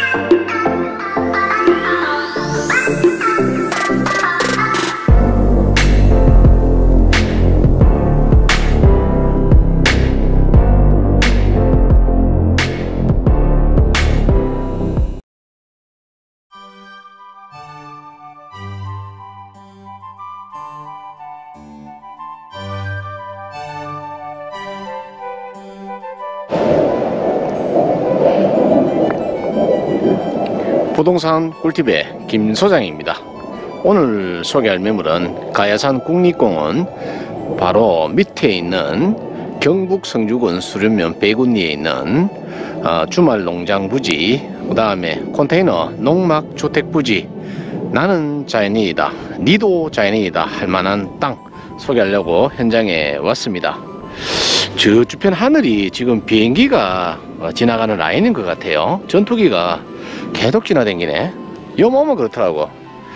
부동산 꿀팁의 김 소장입니다. 오늘 소개할 매물은 가야산 국립공원 바로 밑에 있는 경북 성주군 수련면 배군리에 있는 주말 농장 부지, 그 다음에 컨테이너 농막 주택 부지, 나는 자연인이다, 니도 자연인이다 할 만한 땅 소개하려고 현장에 왔습니다. 저 주변 하늘이 지금 비행기가 지나가는 라인인 것 같아요. 전투기가 계속 지나다니네. 요모면 그렇더라고.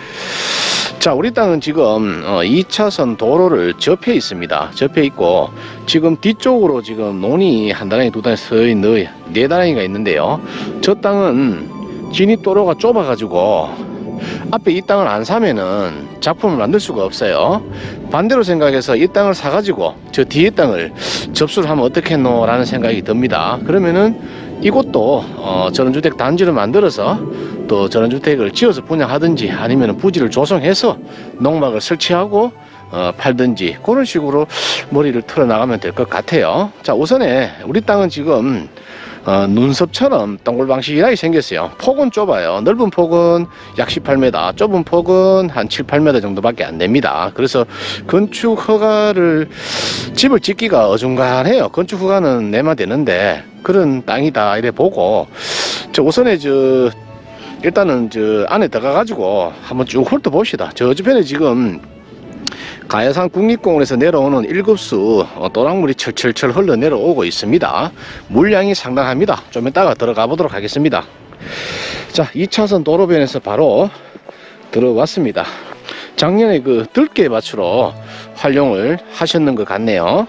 자, 우리 땅은 지금 2차선 도로를 접해 있습니다. 접해 있고 지금 뒤쪽으로 지금 논이 한 다랑이 두 다랑이 서이 네 다랑이가 있는데요. 저 땅은 진입도로가 좁아 가지고 앞에 이 땅을 안 사면은 작품을 만들 수가 없어요. 반대로 생각해서 이 땅을 사가지고 저 뒤에 땅을 접수를 하면 어떻겠노 라는 생각이 듭니다. 그러면은 이곳도 전원주택 단지를 만들어서 또 전원주택을 지어서 분양하든지 아니면 부지를 조성해서 농막을 설치하고 팔든지 그런 식으로 머리를 틀어 나가면 될 것 같아요. 자, 우선에 우리 땅은 지금 눈썹처럼 동글방식이라게 생겼어요. 폭은 좁아요. 넓은 폭은 약 18m, 좁은 폭은 한 7, 8m 정도밖에 안 됩니다. 그래서 건축 허가를 집을 짓기가 어중간해요. 건축 허가는 내면 되는데 그런 땅이다 이래 보고 우선에 일단은 안에 들어가 가지고 한번 쭉 훑어 봅시다. 저 주변에 지금 가야산 국립공원에서 내려오는 1급수 또랑물이 철철철 흘러 내려오고 있습니다. 물량이 상당합니다. 좀 이따가 들어가 보도록 하겠습니다. 자, 2차선 도로변에서 바로 들어왔습니다. 작년에 그 들깨 밭으로 활용을 하셨는 것 같네요.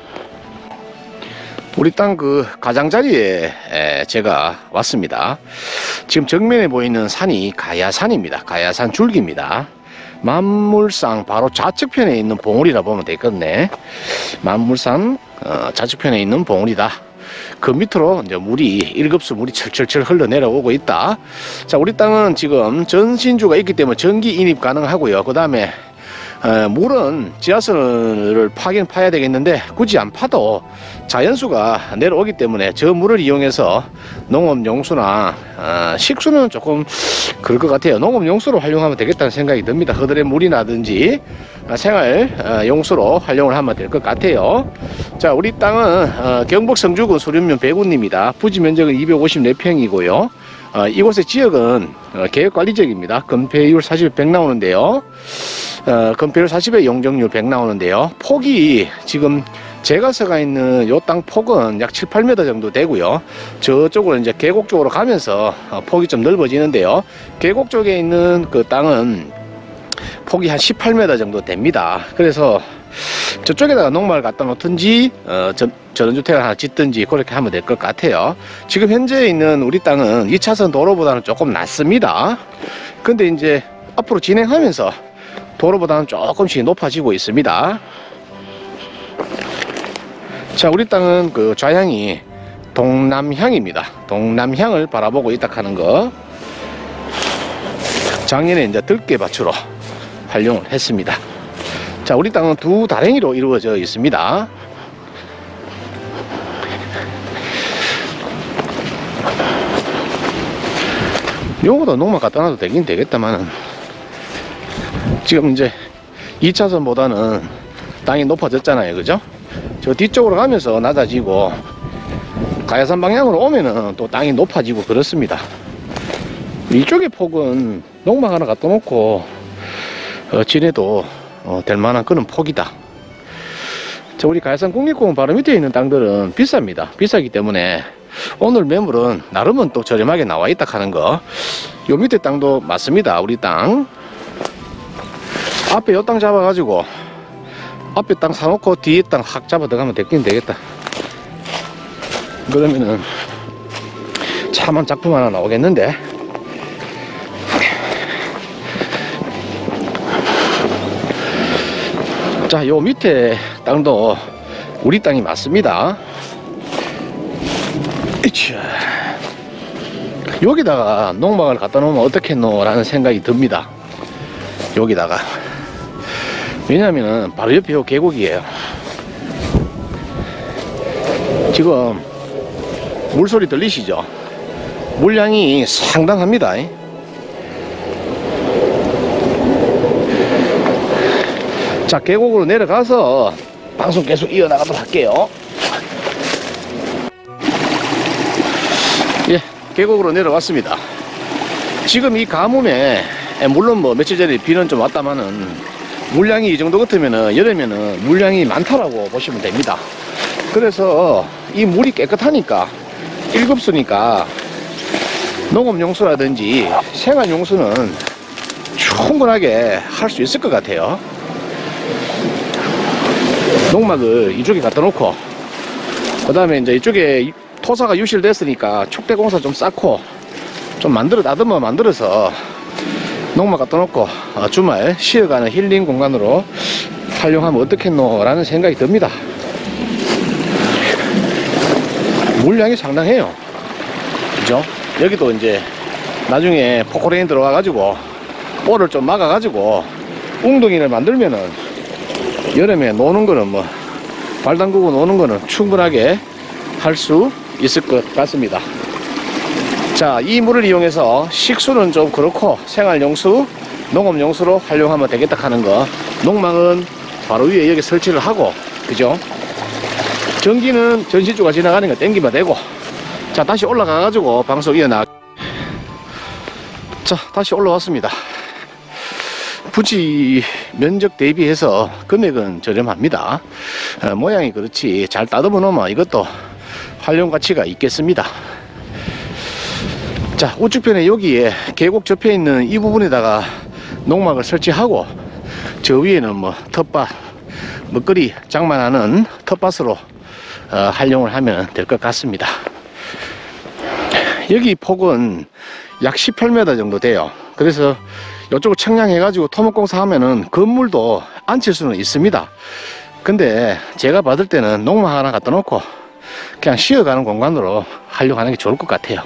우리 땅 그 가장자리에 제가 왔습니다. 지금 정면에 보이는 산이 가야산입니다. 가야산 줄기입니다. 만물산 바로 좌측편에 있는 봉우리라 보면 되겠네. 만물산 좌측편에 있는 봉우리다. 그 밑으로 이제 물이 1급수 물이 철철철 흘러 내려오고 있다. 자, 우리 땅은 지금 전신주가 있기 때문에 전기 인입 가능하고요. 그 다음에 물은 지하선을 파긴 파야 되겠는데 굳이 안 파도 자연수가 내려오기 때문에 저 물을 이용해서 농업용수나 식수는 조금 그럴 것 같아요. 농업용수로 활용하면 되겠다는 생각이 듭니다. 허들의 물이라든지 생활용수로 활용을 하면 될 것 같아요. 자, 우리 땅은 경북 성주군 수련면 배군입니다. 부지 면적은 254평이고요. 이곳의 지역은 계획관리지역입니다. 건폐율 40에 100 나오는데요. 건폐율 40에 용적률 100 나오는데요. 폭이 지금 제가 서가 있는 요 땅 폭은 약 7, 8m 정도 되고요. 저쪽으로 이제 계곡 쪽으로 가면서 폭이 좀 넓어지는데요. 계곡 쪽에 있는 그 땅은 폭이 한 18m 정도 됩니다. 그래서 저쪽에다가 농막을 갖다 놓든지 전원주택을 하나 짓든지 그렇게 하면 될 것 같아요. 지금 현재 있는 우리 땅은 2차선 도로보다는 조금 낮습니다. 근데 이제 앞으로 진행하면서 도로보다는 조금씩 높아지고 있습니다. 자, 우리 땅은 그 좌향이 동남향입니다. 동남향을 바라보고 있다 하는 거. 작년에 이제 들깨밭으로 활용을 했습니다. 자, 우리 땅은 두 다랭이로 이루어져 있습니다. 요거도 농막 갖다 놔도 되긴 되겠다만은 지금 이제 2차선보다는 땅이 높아졌잖아요. 그죠? 저 뒤쪽으로 가면서 낮아지고 가야산 방향으로 오면은 또 땅이 높아지고 그렇습니다. 이쪽의 폭은 농막 하나 갖다 놓고 지내도 될 만한 그런 폭이다. 자, 우리 가야산 국립공원 바로 밑에 있는 땅들은 비쌉니다. 비싸기 때문에 오늘 매물은 나름은 또 저렴하게 나와 있다 하는 거. 요 밑에 땅도 맞습니다. 우리 땅 앞에 요 땅 잡아가지고 앞에 땅 사놓고 뒤에 땅 확 잡아 들어가면 되긴 되겠다. 그러면은 참한 작품 하나 나오겠는데. 자, 요 밑에 땅도 우리 땅이 맞습니다. 이차. 여기다가 농막을 갖다 놓으면 어떻겠노 라는 생각이 듭니다. 여기다가. 왜냐면은 바로 옆에 요 계곡이에요. 지금 물소리 들리시죠? 물량이 상당합니다. 자, 계곡으로 내려가서 방송 계속 이어나가도록 할게요. 예, 계곡으로 내려왔습니다. 지금 이 가뭄에 물론 뭐 며칠 전에 비는 좀 왔다마는 물량이 이 정도 같으면은 여름에는 물량이 많다라고 보시면 됩니다. 그래서 이 물이 깨끗하니까 1급수니까 농업용수라든지 생활용수는 충분하게 할 수 있을 것 같아요. 농막을 이쪽에 갖다 놓고 그 다음에 이제 이쪽에 토사가 유실됐으니까 촉대공사 좀 쌓고 좀 나듬어 만들어서 농막 갖다 놓고 주말 쉬어가는 힐링 공간으로 활용하면 어떻겠노 라는 생각이 듭니다. 물량이 상당해요. 그죠? 여기도 이제 나중에 포크레인 들어와 가지고 볼을 좀 막아 가지고 웅덩이를 만들면은 여름에 노는 거는 뭐 발 담그고 노는 거는 충분하게 할 수 있을 것 같습니다. 자, 이 물을 이용해서 식수는 좀 그렇고 생활용수, 농업용수로 활용하면 되겠다 하는 거. 농망은 바로 위에 여기 설치를 하고, 그죠? 전기는 전시주가 지나가는 거 땡기면 되고. 자, 다시 올라가 가지고 방송 이어나. 자, 다시 올라왔습니다. 부지 면적 대비해서 금액은 저렴합니다. 모양이 그렇지 잘 다듬어 놓으면 이것도 활용 가치가 있겠습니다. 자, 우측편에 여기에 계곡 접해 있는 이 부분에다가 농막을 설치하고 저 위에는 뭐 텃밭, 먹거리 장만하는 텃밭으로 활용을 하면 될 것 같습니다. 여기 폭은 약 18m 정도 돼요. 그래서 이쪽을 청량해 가지고 토목공사 하면은 건물도 앉힐 수는 있습니다. 근데 제가 받을 때는 농막 하나 갖다 놓고 그냥 쉬어가는 공간으로 활용하는 게 좋을 것 같아요.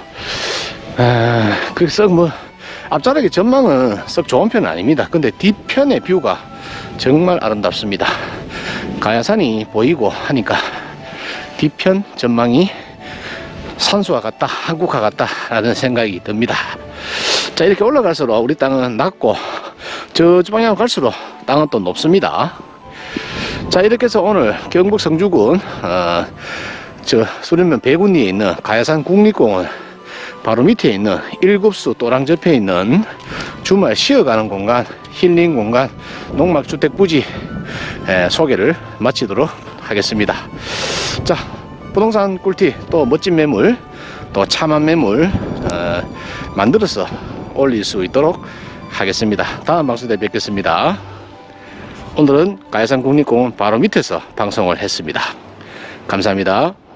그래서 뭐 앞자락의 전망은 썩 좋은 편은 아닙니다. 근데 뒤편의 뷰가 정말 아름답습니다. 가야산이 보이고 하니까 뒤편 전망이 산수와 같다, 한국화 같다 라는 생각이 듭니다. 자, 이렇게 올라갈수록 우리 땅은 낮고 저 방향으로 갈수록 땅은 또 높습니다. 자, 이렇게 해서 오늘 경북 성주군 저 수련면 배군리에 있는 가야산 국립공원 바로 밑에 있는 1급수 또랑 접해 있는 주말 쉬어가는 공간, 힐링 공간, 농막주택 부지 소개를 마치도록 하겠습니다. 자, 부동산 꿀팁, 또 멋진 매물, 또 참한 매물 만들어서 올릴 수 있도록 하겠습니다. 다음 방송 때 뵙겠습니다. 오늘은 가야산 국립공원 바로 밑에서 방송을 했습니다. 감사합니다.